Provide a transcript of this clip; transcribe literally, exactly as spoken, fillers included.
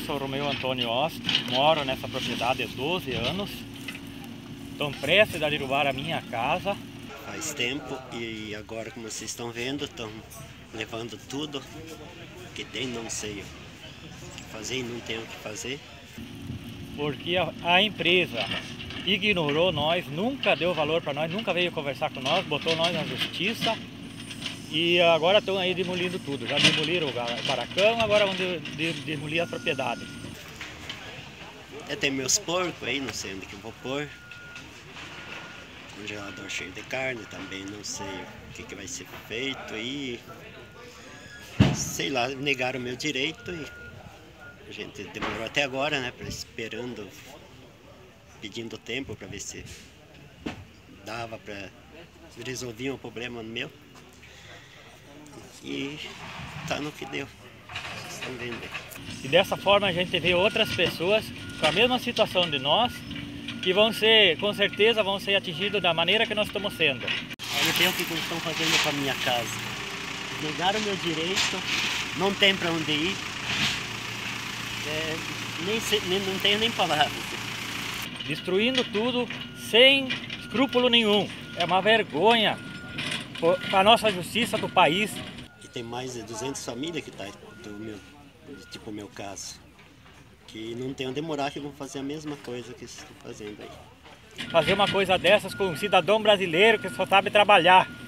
sou Romeu Antônio Ost, moro nessa propriedade há doze anos. Estão prestes a derrubar a minha casa. Faz tempo e agora, como vocês estão vendo, estão levando tudo que tem, não sei o que fazer e não tem o que fazer. Porque a, a empresa ignorou nós, nunca deu valor para nós, nunca veio conversar com nós, botou nós na justiça e agora estão aí demolindo tudo. Já demoliram o barracão, agora vão de, de, demolir a propriedade. Eu tenho meus porcos aí, não sei onde que eu vou pôr. Congelador cheio de carne também, não sei o que, que vai ser feito e sei lá, negaram o meu direito e a gente demorou até agora, né, pra, esperando, pedindo tempo para ver se dava para resolver um problema meu e tá no que deu, vocês estão vendo aí. E dessa forma a gente vê outras pessoas com a mesma situação de nós, que vão ser, com certeza, vão ser atingidos da maneira que nós estamos sendo. Olha bem o que eles estão fazendo com a minha casa. Negaram meu direito, não tem para onde ir, é, nem, sei, nem não tenho nem palavras. Destruindo tudo sem escrúpulo nenhum. É uma vergonha para a nossa justiça do país. E tem mais de duzentas famílias que tá do meu, tipo o meu caso, que não tem onde morar, que vão fazer a mesma coisa que vocês estão fazendo aí. Fazer uma coisa dessas com um cidadão brasileiro que só sabe trabalhar.